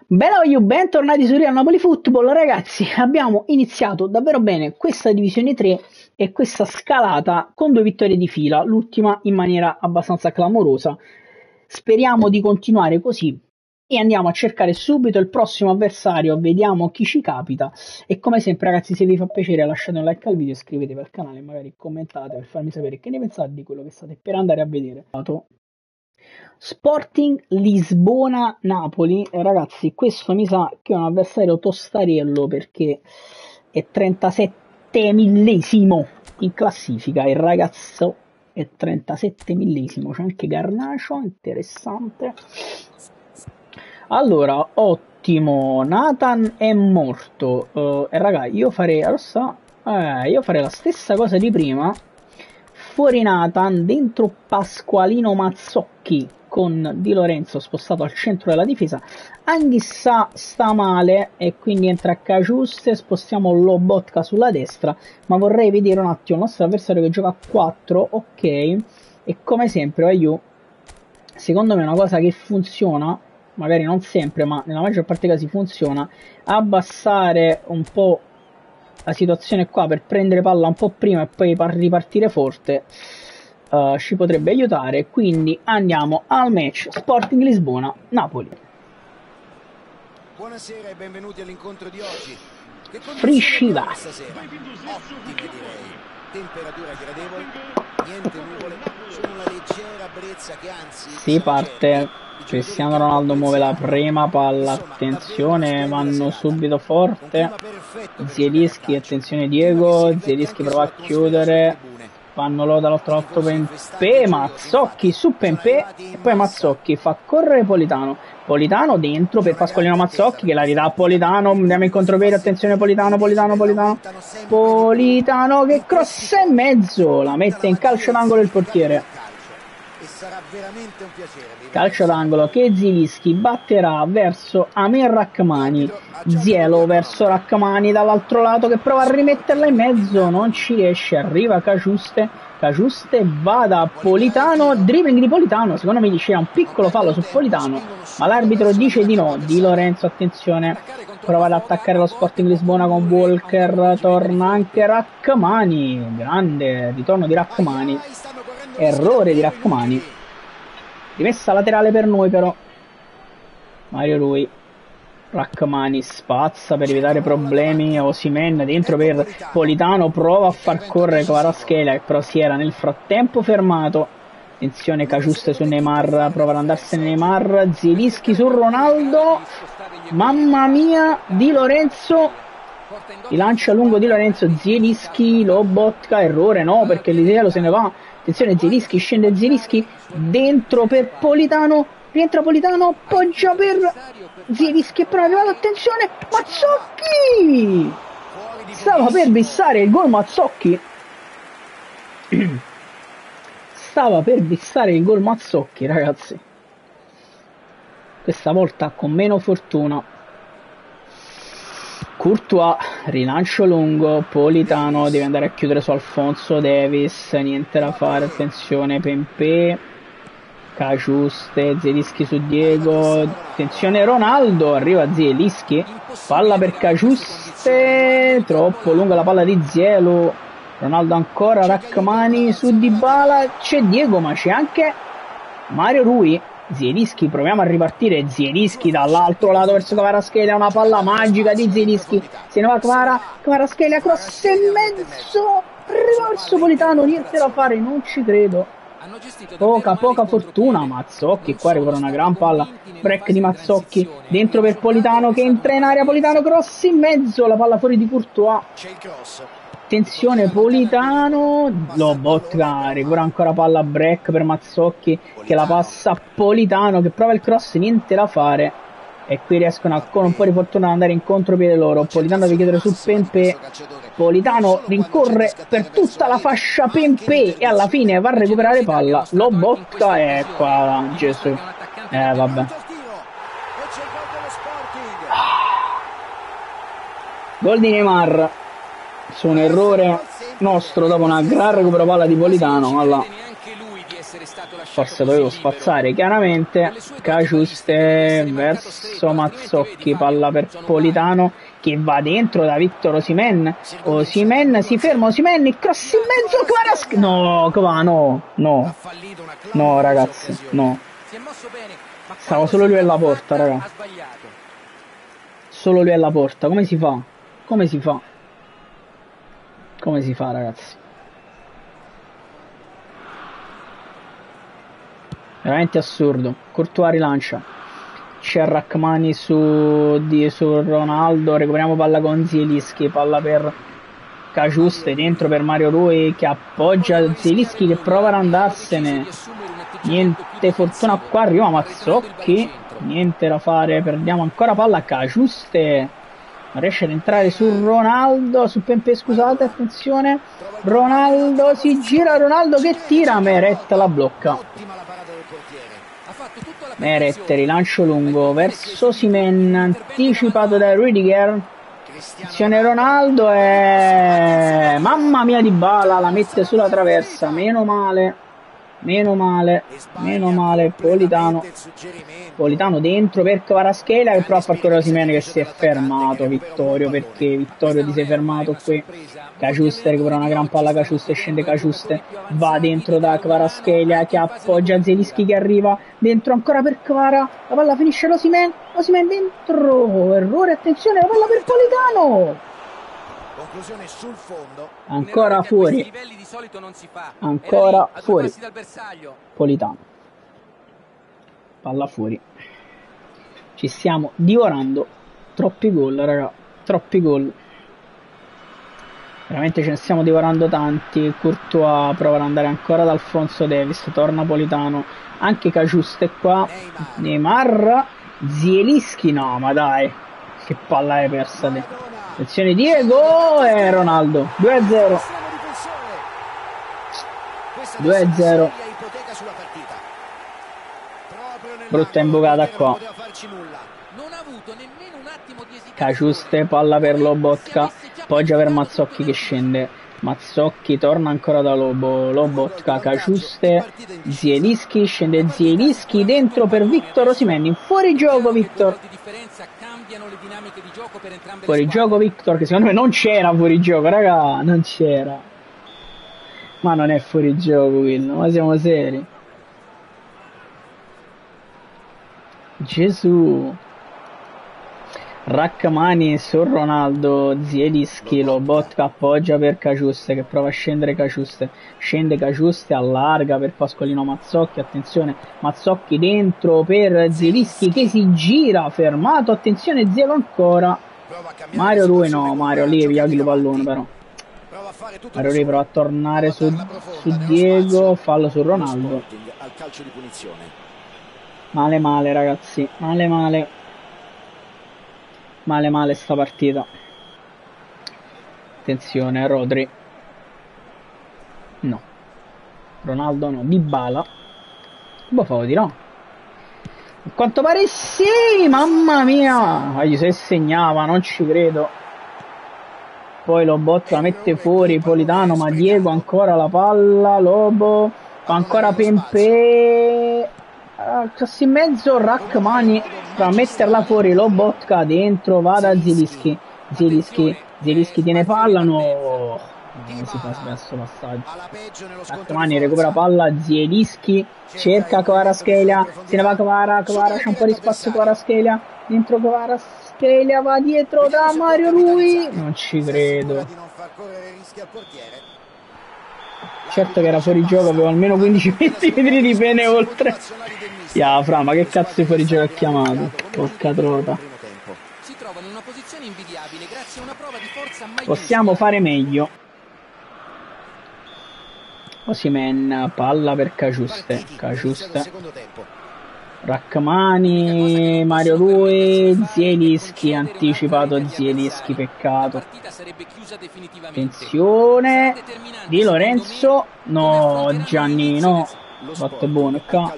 Bella voglio, bentornati su Real Napoli Football, ragazzi. Abbiamo iniziato davvero bene questa divisione 3 e questa scalata con 2 vittorie di fila, l'ultima in maniera abbastanza clamorosa. Speriamo di continuare così e andiamo a cercare subito il prossimo avversario, vediamo chi ci capita. E come sempre, ragazzi, se vi fa piacere lasciate un like al video, iscrivetevi al canale e magari commentate per farmi sapere che ne pensate di quello che state per andare a vedere. Sporting Lisbona-Napoli, ragazzi, questo mi sa che è un avversario tostarello perché è 37 millesimo in classifica, il ragazzo è 37 millesimo, c'è anche Garnacio, interessante. Allora, ottimo, Nathan è morto, raga, io farei la stessa cosa di prima, fuori Nathan, dentro Pasqualino Mazzocchi con Di Lorenzo spostato al centro della difesa. Anghissà sta male e quindi entra a Caciuste, spostiamo Lobotka sulla destra, ma vorrei vedere un attimo il nostro avversario che gioca a 4, ok, e come sempre Ayu, secondo me è una cosa che funziona, magari non sempre ma nella maggior parte dei casi funziona, abbassare un po' la situazione qua per prendere palla un po' prima e poi ripartire forte ci potrebbe aiutare. Quindi andiamo al match Sporting Lisbona-Napoli. Buonasera e benvenuti all'incontro di oggi. Che Frisciva stasera? Ottime direi. Temperature gradevoli, niente nuvole, solo una leggera brezza che anzi si parte. Cristiano Ronaldo muove la prima palla, attenzione, vanno subito forte. Zielinski, attenzione Diego, Zielinski prova a chiudere, vanno loro dall'altro Pempè, Mazzocchi su Pempè e poi Mazzocchi fa correre Politano. Politano dentro per Pasqualino Mazzocchi che la ridà a Politano, andiamo in contropiede, attenzione Politano che crossa in mezzo, la mette in calcio d'angolo il portiere. Sarà veramente un piacere. Calcio d'angolo che Zielinski batterà verso Amir Rachmani, Zielo verso Rachmani dall'altro lato che prova a rimetterla in mezzo, non ci riesce, arriva Caciuste va da Politano, dribbling di Politano, secondo me c'era un piccolo fallo su Politano, ma l'arbitro dice di no. Di Lorenzo, attenzione, prova ad attaccare lo Sporting Lisbona con Walker, torna anche Rachmani, grande ritorno di Rachmani, errore di Rachmani, rimessa laterale per noi però. Mario Rui, Rachmani spazza per evitare problemi, Osimhen dentro per Politano, prova a far correre Kvaratskhelia che però si era nel frattempo fermato. Attenzione Caciuste su Neymar, prova ad andarsene Neymar, Zielinski su Ronaldo, mamma mia, Di Lorenzo, il lancia lungo di Lorenzo, Zielinski, Lobotka, errore no perché l'Italia se ne va. Attenzione Zielinski, scende Zielinski, dentro per Politano, rientra Politano, appoggia per Zielinski e però è arrivato, attenzione, Mazzocchi! Stava per bissare il gol Mazzocchi. Stava per bissare il gol Mazzocchi, ragazzi. Questa volta con meno fortuna. Courtois, rilancio lungo, Politano deve andare a chiudere su Alfonso Davis, niente da fare, attenzione Pempè, Caciuste, Zielinski su Diego, attenzione Ronaldo, arriva Zielinski, palla per Caciuste, troppo lunga la palla di Zielo, Ronaldo ancora, Rachmani su Dybala, c'è Diego ma c'è anche Mario Rui. Zielinski, proviamo a ripartire, Zielinski dall'altro lato verso Kvaratskhelia, una palla magica di Zielinski, se ne va Kvaratskhelia, cross in mezzo, arriva verso Politano, niente da fare, non ci credo, poca fortuna. Mazzocchi qua recupera una gran palla, break di Mazzocchi, dentro per Politano che entra in area, Politano cross in mezzo, la palla fuori di Courtois. Attenzione Politano, Lobotka recupera ancora palla, break per Mazzocchi che la passa a Politano che prova il cross, niente da fare e qui riescono con un po' di fortuna ad andare in contropiede loro. Politano deve chiedere su Pempè, Politano rincorre per tutta la fascia Pempè e alla fine va a recuperare palla, Lobotka e qua Gesù, vabbè, gol di Neymar su un errore nostro dopo una gran recupero palla di Politano. Allora, forse dovevo spazzare chiaramente. Caciuste verso Mazzocchi, palla per Politano che va dentro da Victor Osimhen. Osimhen si ferma, Osimhen, il cross in mezzo, Kvaratskhelia, no ragazzi, no, stava solo lui alla porta, raga, solo lui alla porta. Come si fa ragazzi? Veramente assurdo. Courtois rilancia, c'è Rachmani su Ronaldo, recuperiamo palla con Zielinski, palla per Caciuste, dentro per Mario Rui che appoggia Zielinski che prova ad andarsene, niente fortuna qua, arriva Mazzocchi, niente da fare, perdiamo ancora palla. Caciuste non riesce ad entrare su Ronaldo, su Pepe, scusate, attenzione, Ronaldo si gira, Ronaldo che tira, Meret la blocca. Meret, rilancio lungo verso Osimhen, anticipato da Rüdiger, attenzione Ronaldo e mamma mia Dybala la mette sulla traversa, meno male, Politano dentro per Kvaratskhelia che prova a far correre Osimhen che si è fermato. Vittorio, perché Vittorio ti sei fermato qui? Caciuste recupera una gran palla, Caciuste scende, Caciuste va dentro da Kvaratskhelia che appoggia Zielinski che arriva dentro ancora per Kvara, la palla finisce l'Osimhen dentro, errore, attenzione, la palla per Politano, conclusione sul fondo, ancora fuori, Politano, palla fuori. Ci stiamo divorando, troppi gol raga, troppi gol, veramente ce ne stiamo divorando tanti. Courtois prova ad andare ancora ad Alphonso Davies, torna Politano, anche Caciuste qua, Neymar, Zielinski, no ma dai, che palla hai persa te. Attenzione Diego e Ronaldo, 2-0. 2-0. Brutta imbucata qua. Caciuste, palla per Lobotka, poggia per Mazzocchi che scende. Mazzocchi torna ancora da Lobotka, Caciuste, Zielinski, scende Zielinski dentro per Victor Osimhen, in fuorigioco Victor. Fuorigioco Victor, che secondo me non c'era fuorigioco, raga, non c'era. Ma non è fuorigioco Will, ma siamo seri. Gesù. Rachmani su Ronaldo, Zielinski, Lobotka appoggia per Caciuste che prova a scendere Caciuste, scende Caciuste, allarga per Pasqualino Mazzocchi, attenzione Mazzocchi dentro per Zielinski che si gira, fermato, attenzione Zielo ancora, Mario Rui no, Mario lì via il pallone però, Mario Rui prova a tornare su Diego, fallo su Ronaldo, male ragazzi, male sta partita. Attenzione Rodri, no, Ronaldo no, Dybala, Boffa dirò, a quanto pare sì, mamma mia, se segnava, non ci credo. Poi Lobotka mette fuori Politano, ma Diego ancora la palla, Lobo, ancora Pepe, cross in mezzo, Rachmani a metterla fuori, Lobotka dentro, va da Zielinski, Zielinski tiene palla, no, non si fa spesso passaggio. Rachmani recupera palla, Zielinski cerca Kvaratskhelia, se ne va Kvara, c'è un po' di spazio, Kvaratskhelia dentro, Kvaratskhelia va dietro da Mario Rui, non ci credo. Certo che era fuori gioco, avevo almeno 15 metri di pene oltre. Ya, fra, ma che cazzo di fuori gioco ha chiamato? Porca trota. Possiamo fare meglio. Osimhen, palla per Caciuste. Rachmani, Mario Rui, Zielinski, anticipato Zielinski, peccato. Attenzione, Di Lorenzo, no, Giannino, fatto buono qua.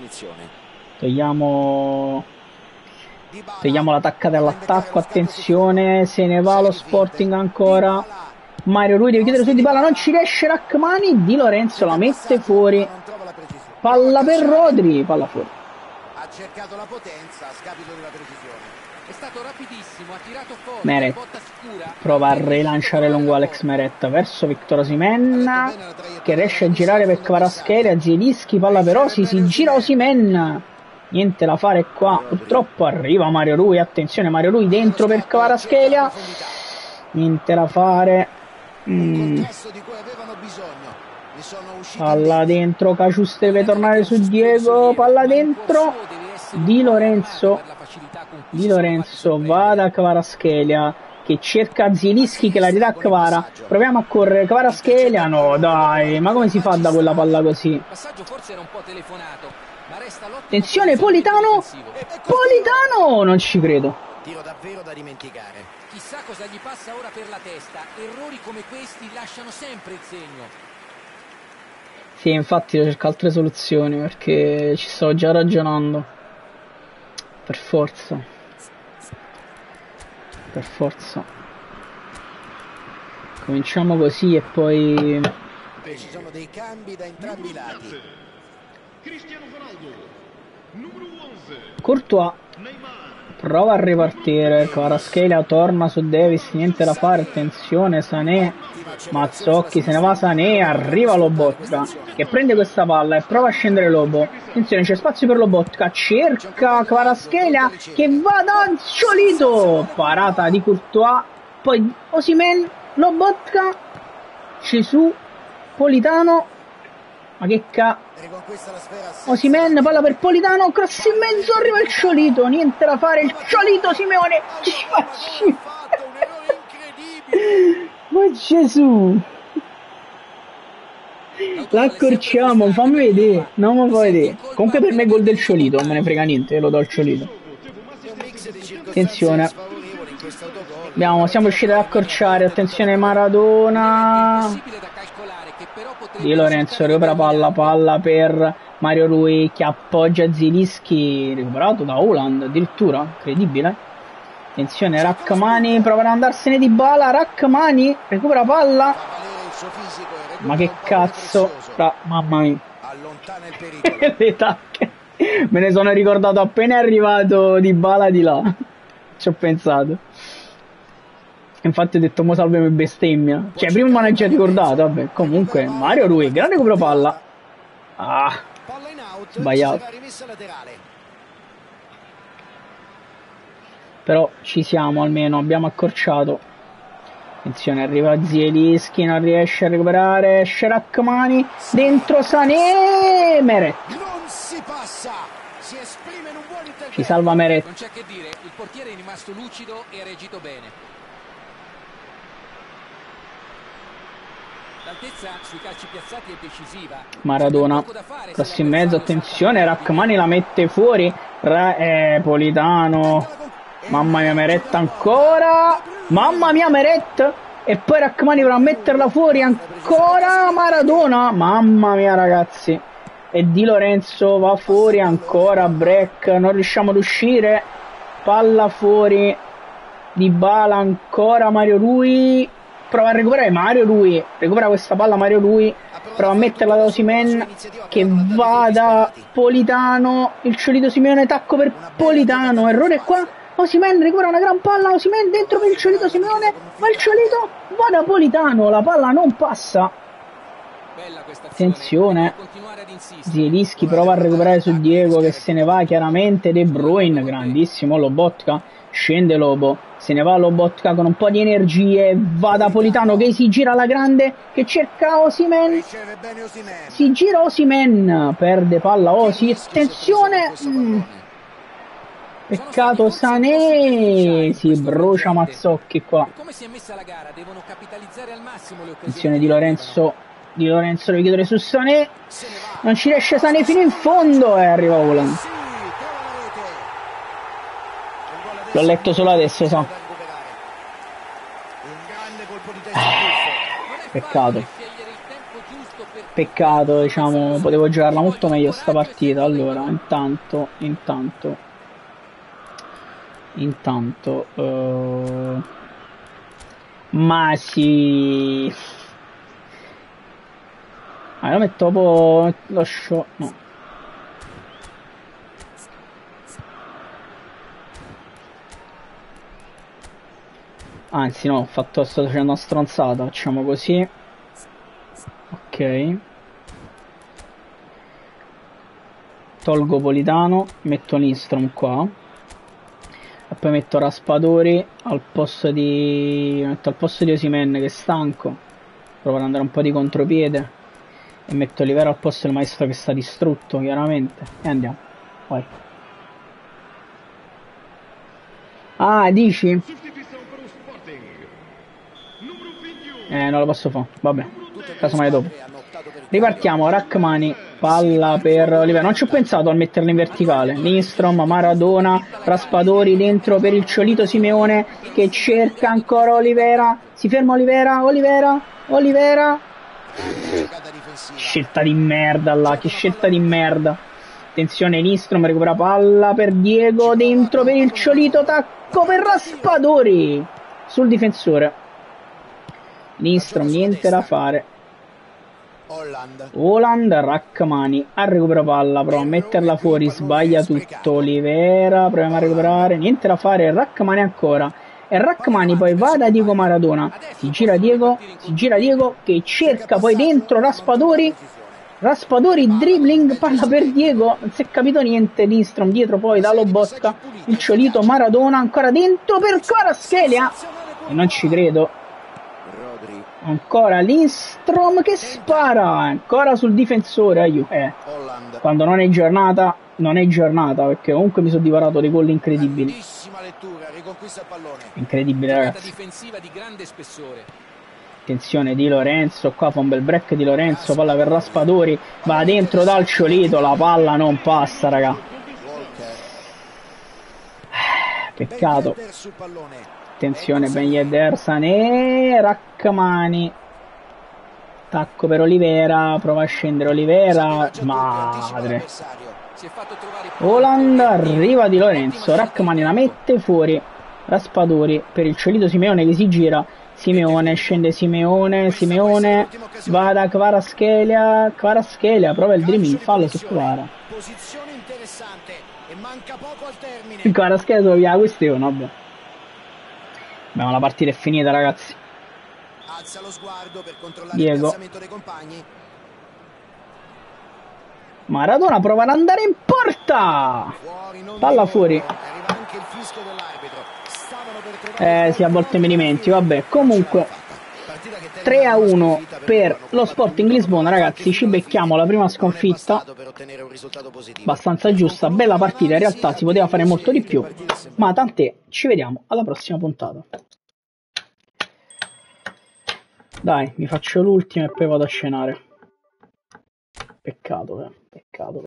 Togliamo l'attaccata all'attacco, attenzione, se ne va lo Sporting ancora. Mario Rui deve chiudere su Dybala, non ci riesce Rachmani, Di Lorenzo la mette fuori. palla per Rodri, palla fuori. Ha cercato la potenza a scapito della precisione. È stato rapidissimo, ha tirato forte, Meret botta sicura. prova a rilanciare lungo Alex Meret verso Victor Osimhen, che riesce a girare per Kvaratskhelia. Zielinski, palla per Osi, si gira Osimhen, niente da fare qua, purtroppo arriva Mario Rui. Attenzione, Mario Rui dentro per Kvaratskhelia, niente da fare. Palla dentro, Cacius deve tornare su Diego, palla dentro, Di Lorenzo va da Kvaratskhelia che cerca Zielinski che la ridà a Kvara. Proviamo a correre, Kvaratskhelia, no dai, ma come si fa da quella palla così? Attenzione, Politano, non ci credo. Tiro davvero da dimenticare. Chissà cosa gli passa ora per la testa, errori come questi lasciano sempre il segno. Sì, infatti devo cercare altre soluzioni perché ci stavo già ragionando. Per forza. Cominciamo così e poi... Ci sono dei cambi da entrambi i lati. Courtois prova a ripartire, Kvaratskhelia torna su Davis, niente da fare, attenzione, Sané, Mazzocchi, se ne va Sané, arriva Lobotka che prende questa palla e prova a scendere Lobo. Attenzione, c'è spazio per Lobotka, cerca Kvaratskhelia che va da Ciolito, parata di Courtois, poi Osimhen, Lobotka, Gesù, Politano, ma che Osimhen, palla per Politano, cross in mezzo, arriva il Ciolito, niente da fare, il Ciolito Simeone ma Gesù, l'accorciamo, fammi vedere, non mi fa vedere. Comunque per me è gol del Ciolito, non me ne frega niente, lo do al Ciolito. Attenzione, siamo riusciti ad accorciare, attenzione Maradona, Di Lorenzo recupera palla per Mario Rui che appoggia Zielinski, recuperato da Haaland addirittura, incredibile. Attenzione, Rachmani prova ad andarsene di bala, Rachmani recupera palla, ma che cazzo, mamma mia, le tacche, me ne sono ricordato appena è arrivato di bala di là, ci ho pensato. Infatti ho detto mo salve bestemmia, cioè prima me ne ho già ricordato, vabbè. Comunque Mario Rui, grande recupero palla, sbagliato, però ci siamo, almeno abbiamo accorciato. Attenzione, arriva Zielinski, non riesce a recuperare, esce Rachmani, dentro Sané, Meret ci salva Meret. Non c'è che dire, il portiere è rimasto lucido e ha reagito bene. L'altezza sui calci piazzati è decisiva. Maradona, cross in mezzo, attenzione, Rachmani la mette fuori, Politano, mamma mia Meret ancora, mamma mia Meret, e poi Rachmani per metterla fuori ancora, Maradona, mamma mia ragazzi, e Di Lorenzo va fuori ancora, break, non riusciamo ad uscire, palla fuori, Dybala ancora, Mario Rui, prova a recuperare Mario Rui, recupera questa palla Mario Rui, prova a metterla da Osimhen che va da Politano, il Ciolito Simeone, tacco per Politano, errore qua, Osimhen recupera una gran palla, Osimhen dentro per il Ciolito Simeone, ma il Ciolito va da Politano, la palla non passa. Attenzione, Zielinski prova a recuperare su Diego che se ne va chiaramente, De Bruyne, grandissimo Lobotka, scende Lobo, se ne va Lobotka con un po' di energie, va da Politano che si gira alla grande, che cerca Osimhen, si gira Osimhen, perde palla Osi, attenzione, peccato Sané, si brucia Mazzocchi qua, attenzione Di Lorenzo deve chiudere su Sané, non ci riesce Sané fino in fondo e arriva Haaland. L'ho letto solo adesso, sa. Peccato, diciamo, potevo giocarla molto meglio sta partita. Allora, intanto ma sì, lo metto dopo lo show, no, Anzi no, sto facendo una stronzata, facciamo così. Ok. Tolgo Politano, metto Lindstrom qua. E poi metto Raspadori al posto di... metto al posto di Osimhen che è stanco. Provo ad andare un po' di contropiede. E metto Olivera al posto del maestro che sta distrutto, chiaramente. E andiamo. Vai. Ah, dici? Non lo posso fare. Vabbè. Casomai dopo. Ripartiamo. Rachmani. Palla per Olivera. Non ci ho pensato a metterla in verticale. Lindstrom, Maradona, Raspadori dentro per il Ciolito Simeone che cerca ancora Olivera. Si ferma Olivera. Olivera. Scelta di merda là. Che scelta di merda. Attenzione, Lindstrom recupera palla per Diego dentro per il Ciolito. Tacco per Raspadori sul difensore. Lindstrom, niente da fare. Haaland, Rachmani a recupera palla, prova a metterla fuori, sbaglia tutto. Olivera, proviamo a recuperare, niente da fare. Rachmani ancora. E Rachmani poi va da Diego Maradona. Si gira Diego che cerca poi dentro Raspadori. Raspadori dribbling, palla per Diego, non si è capito niente. Lindstrom dietro poi da Lobotka, il Ciolito, Maradona ancora dentro per Kvaratskhelia e non ci credo. Ancora Lindstrom che spara ancora sul difensore. Quando non è giornata perché comunque mi sono divorato dei gol incredibili. Incredibile, ragazzi. Attenzione Di Lorenzo, qua fa un bel break Di Lorenzo, palla per Raspadori, va dentro dal Ciolito, la palla non passa, raga. Peccato. Attenzione Ben Yedder, Sané, Rachmani. Tacco per Olivera, prova a scendere Olivera, madre. Haaland, arriva Di Lorenzo, Rachmani la mette fuori, Raspadori per il Ciolito Simeone che si gira. Simeone, scende Simeone, va da Kvaratskhelia, prova il dribbling, fallo su Kvara. Posizione interessante e manca poco al termine. Kvaratskhelia solo via la questione, vabbè. Beh, la partita è finita, ragazzi. Alza lo sguardo per controllare Diego. il piazzamento dei compagni. Maradona prova ad andare in porta. Palla fuori. Arriva anche il fischio dell'arbitro. Sì, a volte mi dimentico, vabbè, comunque 3-1 per lo Sporting Lisbona, ragazzi, ci becchiamo la prima sconfitta, abbastanza giusta, bella partita, in realtà si poteva fare molto di più, ma tant'è, ci vediamo alla prossima puntata. Dai, mi faccio l'ultima e poi vado a cenare. Peccato, peccato.